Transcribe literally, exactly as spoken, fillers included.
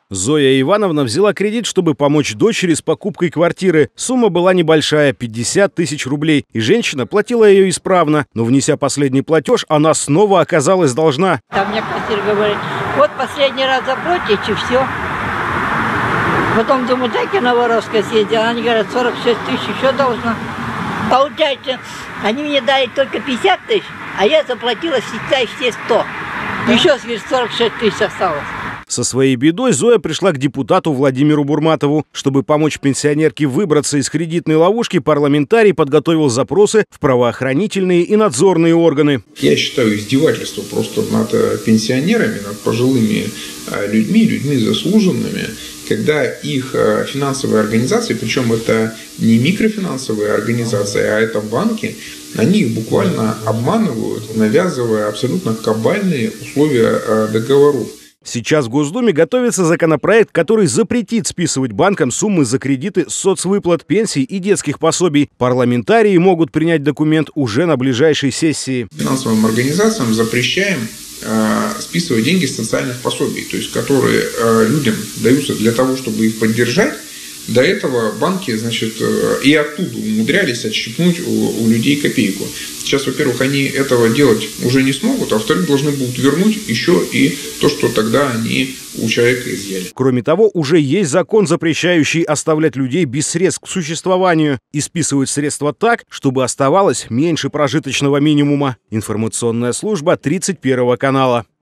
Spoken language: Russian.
Зоя Ивановна взяла кредит, чтобы помочь дочери с покупкой квартиры. Сумма была небольшая – пятьдесят тысяч рублей. И женщина платила ее исправно. Но, внеся последний платеж, она снова оказалась должна. Там мне кассир говорит: вот последний раз заплатите, и все. Потом думаю, так я на Воровской съездила. Они говорят, сорок шесть тысяч еще должна. Получается, они мне дали только пятьдесят тысяч, а я заплатила, считай, все сто. Еще, говорит, сорок шесть тысяч осталось. Со своей бедой Зоя пришла к депутату Владимиру Бурматову. Чтобы помочь пенсионерке выбраться из кредитной ловушки, парламентарий подготовил запросы в правоохранительные и надзорные органы. Я считаю издевательство просто над пенсионерами, над пожилыми людьми, людьми заслуженными, когда их финансовые организации, причем это не микрофинансовые организации, а это банки, они их буквально обманывают, навязывая абсолютно кабальные условия договоров. Сейчас в Госдуме готовится законопроект, который запретит списывать банкам суммы за кредиты с соцвыплат, пенсий и детских пособий. Парламентарии могут принять документ уже на ближайшей сессии. Финансовым организациям запрещаем э, списывать деньги с социальных пособий, то есть которые э, людям даются для того, чтобы их поддержать. До этого банки, значит, и оттуда умудрялись отщипнуть у, у людей копейку. Сейчас, во-первых, они этого делать уже не смогут, а во-вторых, должны будут вернуть еще и то, что тогда они у человека изъяли. Кроме того, уже есть закон, запрещающий оставлять людей без средств к существованию и списывать средства так, чтобы оставалось меньше прожиточного минимума. Информационная служба тридцать первого канала.